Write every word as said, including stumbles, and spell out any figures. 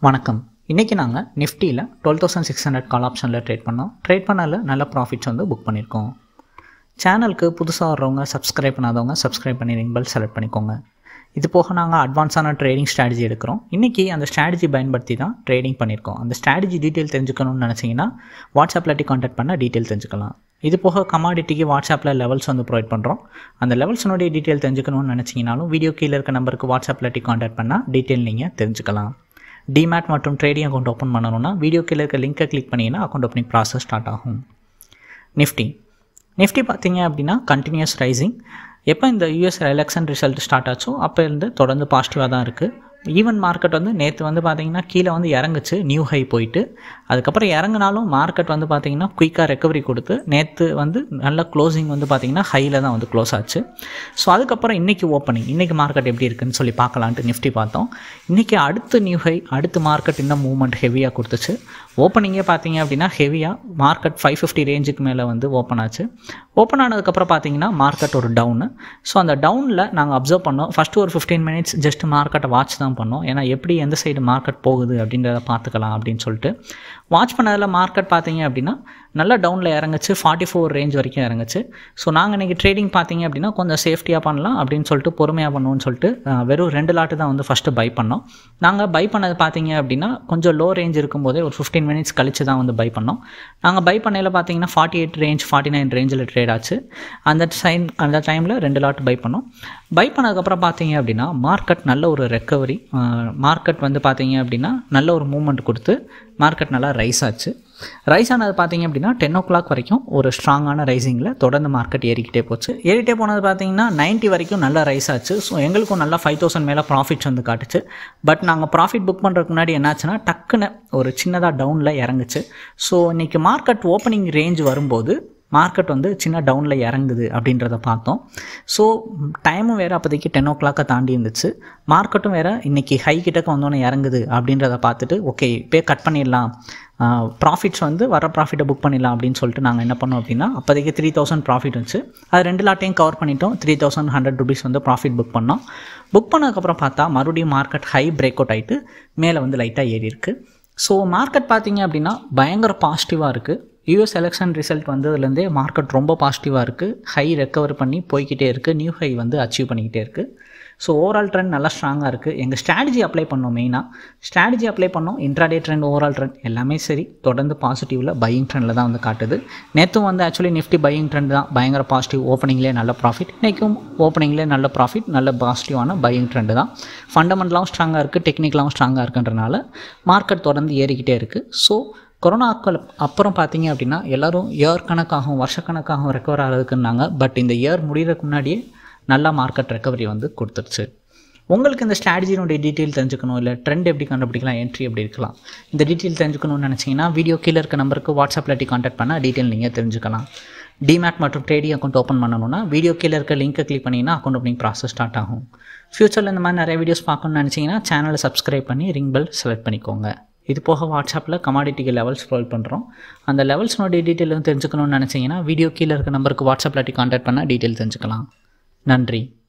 வணக்கம். இன்றைக்கி நாங்கள் நிஃப்டியில் twelve thousand six hundred call ஆப்ஷனில் ட்ரேட் பண்ணோம். ட்ரேட் பண்ணல நல்ல ப்ராஃபிட்ஸ் வந்து புக் பண்ணியிருக்கோம். சேனலுக்கு புதுசாக வர்றவங்க சப்ஸ்கிரைப் பண்ணாதவங்க சப்ஸ்கிரைப் பண்ணி ரிங் பெல் செலக்ட் பண்ணிக்கோங்க. இது போக நாங்கள் அட்வான்ஸான ட்ரேடிங் ஸ்ட்ராட்டஜி எடுக்கிறோம். இன்றைக்கி அந்த ஸ்ட்ராட்டஜி பயன்படுத்தி தான் ட்ரேடிங் பண்ணியிருக்கோம். அந்த ஸ்ட்ராட்டஜி டீட்டெயில் தெரிஞ்சுக்கணும்னு நினச்சிங்கன்னா வாட்ஸ்அப்பில் கான்டாக்ட் பண்ண டீட்டெயில் தெரிஞ்சுக்கலாம். இது போக கமாடிட்டிக்கு வாட்ஸ்அப்பில் லெவல்ஸ் வந்து ப்ரொவைட் பண்ணுறோம். அந்த லெவல்ஸினுடைய டீட்டெயில் தெரிஞ்சுக்கணும்னு நினச்சிங்கனாலும் வீடியோ கீழே இருக்க நம்பருக்கு வாட்ஸ்அப்பில் கான்டாக்ட் பண்ணால் டீட்டெயில் நீங்கள் தெரிஞ்சுக்கலாம். டிமேட் மற்றும் ட்ரேடிங் அக்கௌண்ட் ஓப்பன் பண்ணணும்னா வீடியோ கீழே இருக்க லிங்கை கிளிக் பண்ணிங்கன்னா அக்கௌண்ட் ஓப்பனிங் ப்ராசஸ் ஸ்டார்ட் ஆகும். நிஃப்டி நிஃப்டி பார்த்தீங்க அப்படின்னா கண்டினியூஸ் ரைசிங். எப்போ இந்த யூஎஸ் எலெக்ஷன் ரிசல்ட் ஸ்டார்ட் ஆச்சோ அப்போ இருந்து தொடர்ந்து பாசிட்டிவாக தான் இருக்குது. ஈவன் மார்க்கெட் வந்து நேற்று வந்து பார்த்திங்கன்னா கீழே வந்து இறங்குச்சு, நியூ ஹை போயிட்டு அதுக்கப்புறம் இறங்கினாலும் மார்க்கெட் வந்து பார்த்திங்கன்னா குயிக்காக ரெக்கவரி கொடுத்து நேற்று வந்து நல்ல க்ளோசிங் வந்து பார்த்திங்கன்னா ஹையில் தான் வந்து க்ளோஸ் ஆச்சு. ஸோ அதுக்கப்புறம் இன்றைக்கி ஓப்பனிங், இன்றைக்கி மார்க்கெட் எப்படி இருக்குதுன்னு சொல்லி பார்க்கலான்ட்டு நிஃப்டி பார்த்தோம். இன்றைக்கி அடுத்து நியூ ஹை, அடுத்து மார்க்கெட் இன்னும் மூவ்மெண்ட் ஹெவியாக கொடுத்துச்சு. ஓப்பனிங்கே பார்த்தீங்க அப்படின்னா ஹெவியாக மார்க்கெட் ஃபைவ் ஃபிஃப்டி ரேஞ்சுக்கு மேலே வந்து ஓப்பன் ஆச்சு. ஓப்பன் ஆனதுக்கப்புறம் பார்த்தீங்கன்னா மார்க்கெட் ஒரு டவுனு. ஸோ அந்த டவுனில் நாங்கள் அப்சர்வ் பண்ணோம். ஃபஸ்ட்டு ஒரு ஃபிஃப்டீன் மினிட்ஸ் ஜஸ்ட் மார்க்கெட்டை வாட்ச் தான் பண்ணோம். ஏன்னா எப்படி எந்த சைடு மார்க்கெட் போகுது அப்படின்றத பார்த்துக்கலாம் அப்படின்னு சொல்லிட்டு வாட்ச் பண்ணதில் மார்க்கெட் பார்த்தீங்க அப்படின்னா நல்லா டவுனில் இறங்குச்சு, ஃபார்ட்டி ஃபோர் ரேஞ்ச் வரைக்கும் இறங்குச்சு. ஸோ நாங்கள் இன்றைக்கி ட்ரேடிங் பார்த்தீங்க அப்படின்னா கொஞ்சம் சேஃப்டியாக பண்ணலாம் அப்படின்னு சொல்லிட்டு பொறுமையாக பண்ணுவோம்னு சொல்லிட்டு வெறும் ரெண்டு லாட்டு தான் வந்து ஃபஸ்ட்டு பை பண்ணோம். நாங்கள் பை பண்ணது பார்த்தீங்க அப்படின்னா கொஞ்சம் லோ ரேஞ்ச் இருக்கும்போதே ஒரு ஃபிஃப்டீன் மினிட்ஸ் கழிச்சு தான் வந்து பை பண்ணோம். நாங்கள் பை பண்ணையில் பார்த்தீங்கன்னா forty eight range forty nine ரேஞ்சில் ட்ரேட் ஆச்சு. அந்த டைம் அந்த டைமில் ரெண்டு லாட் பை பண்ணோம். பை பண்ணதுக்கப்புறம் பார்த்தீங்க அப்படின்னா மார்க்கெட் நல்ல ஒரு ரெக்கவரி, மார்க்கெட் வந்து பார்த்தீங்க அப்படின்னா நல்ல ஒரு மூவ்மெண்ட் கொடுத்து மார்க்கெட் நல்லா ரைஸ் ஆச்சு. ரைஸ் ஆனது பார்த்தீங்க அப்படின்னா டென் ஓ கிளாக் வரைக்கும் ஒரு ஸ்ட்ராங்கான ரைசிங்கில் தொடர்ந்து மார்க்கெட் ஏறிக்கிட்டே போச்சு. ஏறிட்டே போனது பார்த்தீங்கன்னா நைன்ட்டி வரைக்கும் நல்லா ரைஸ் ஆச்சு. ஸோ எங்களுக்கும் நல்லா ஃபைவ் தௌசண்ட் மேலே ப்ராஃபிட்ஸ் வந்து காட்டுச்சு. பட் நாங்கள் ப்ராஃபிட் புக் பண்ணுறதுக்கு முன்னாடி என்னாச்சுன்னா டக்குன்னு ஒரு சின்னதாக டவுனில் இறங்குச்சு. ஸோ இன்றைக்கி மார்க்கெட் ஓப்பனிங் ரேஞ்ச் வரும்போது மார்க்கெட் வந்து சின்ன டவுனில் இறங்குது அப்படின்றத பார்த்தோம். ஸோ டைமும் வேறு அப்போதைக்கு டென் ஓ கிளாக்கை தாண்டி இருந்துச்சு. மார்க்கெட்டும் வேறு இன்றைக்கி ஹை கிட்டக்க வந்தோன்னே இறங்குது அப்படின்றத பார்த்துட்டு ஓகே இப்போ கட் பண்ணிடலாம், ப்ராஃபிட்ஸ் வந்து வர ப்ராஃபிட்டை புக் பண்ணிடலாம் அப்படின்னு சொல்லிட்டு நாங்கள் என்ன பண்ணோம் அப்படின்னா அப்போதைக்கு த்ரீ தௌசண்ட் ப்ராஃபிட் இருந்துச்சு. அது ரெண்டு லாட்டையும் கவர் பண்ணிட்டோம். த்ரீ தௌசண்ட் ஹண்ட்ரட் ருபீஸ் வந்து ப்ராஃபிட் புக் பண்ணோம். புக் பண்ணதுக்கப்புறம் பார்த்தா மறுபடியும் மார்க்கெட் ஹை பிரேக் அவுட் ஆகிட்டு மேலே வந்து லைட்டாக ஏறி இருக்குது. ஸோ மார்க்கெட் பார்த்தீங்க அப்படின்னா பயங்கர பாசிட்டிவாக இருக்குது. யூஎஸ் எலெக்ஷன் ரிசல்ட் வந்ததுலேருந்தே மார்க்கெட் ரொம்ப பாசிட்டிவாக இருக்குது. ஹை ரெக்கவர் பண்ணி போய்கிட்டே இருக்குது, நியூ ஹை வந்து அச்சீவ் பண்ணிக்கிட்டே இருக்குது. ஸோ ஓவரால் ட்ரெண்ட் நல்லா ஸ்ட்ராங்காக இருக்குது. எங்கள் ஸ்ட்ராட்டஜி அப்ளை பண்ணோம், மெயினாக ஸ்ட்ராட்டஜி அப்ளை பண்ணோம். இன்ட்ராடே ட்ரெண்ட், ஓவரால் ட்ரெண்ட் எல்லாமே சரி தொடர்ந்து பாசிட்டிவில் பையிங் ட்ரெண்டில் தான் வந்து காட்டுது. நேற்றும் வந்து ஆக்சுவலி நிஃப்டி பையிங் ட்ரெண்ட் தான், பயங்கர பாசிட்டிவ். ஓப்பனிங்லேயே நல்ல ப்ராஃபிட், இன்றைக்கும் ஓப்பனிங்லேயே நல்ல ப்ராஃபிட், நல்ல பாசிட்டிவான பையிங் ட்ரெண்டு தான். ஃபண்டமெண்டலாகவும் ஸ்ட்ராங்காக இருக்குது, டெக்னிக்கலாகவும் ஸ்ட்ராங்காக இருக்குன்றனால மார்க்கெட் தொடர்ந்து ஏறிக்கிட்டே இருக்குது. ஸோ கொரோனாக்கள் அப்புறம் பார்த்தீங்க அப்படின்னா எல்லோரும் இயர் கணக்காகவும் வருஷக்கணக்காகவும் ரெக்கவர் ஆகிறதுக்குன்னாங்க. பட் இந்த இயர் முடிகிறதுக்கு முன்னாடியே நல்லா மார்க்கெட் ரெக்கவரி வந்து கொடுத்துருச்சு. உங்களுக்கு இந்த ஸ்ட்ராட்டஜினுடைய டீட்டெயில் தெரிஞ்சுக்கணும், இல்லை ட்ரெண்ட் எப்படி கண்டுபிடிக்கலாம், என்ட்ரி எப்படி இருக்கலாம், இந்த டீட்டெயில் தெரிஞ்சுக்கணும்னு நினச்சிங்கன்னா வீடியோ கீழே இருக்க நம்பருக்கு வாட்ஸ்அப்பில் கான்டாக்ட் பண்ணால் டீட்டெயில் நீங்கள் தெரிஞ்சுக்கலாம். டிமேட் மற்றும் ட்ரேடிங் அக்கௌண்ட் ஓப்பன் பண்ணணும்னா வீடியோ கீழே இருக்க லிங்கை கிளிக் பண்ணிங்கன்னா அக்கௌண்ட் ஓப்பனிங் ப்ராசஸ் ஸ்டார்ட் ஆகும். ஃப்யூச்சரில் இந்த மாதிரி நிறைய வீடியோஸ் பார்க்கணும்னு நினச்சிங்கன்னா சேனலை சப்ஸ்கிரைப் பண்ணி ரிங் பெல் செலக்ட் பண்ணிக்கோங்க. இது போக வாட்ஸ்அப்பில் கமாடிட்டிக்கு லெவல்ஸ் ப்ரொவைட் பண்ணுறோம். அந்த லெவல்ஸ்னுடைய டீட்டெயில் தெரிஞ்சுக்கணும்னு நினச்சிங்கன்னா வீடியோ கீழே இருக்க நம்பருக்கு வாட்ஸ்அப்பில் கான்டாக்ட் பண்ணால் டீட்டெயில் தெரிஞ்சுக்கலாம். நன்றி.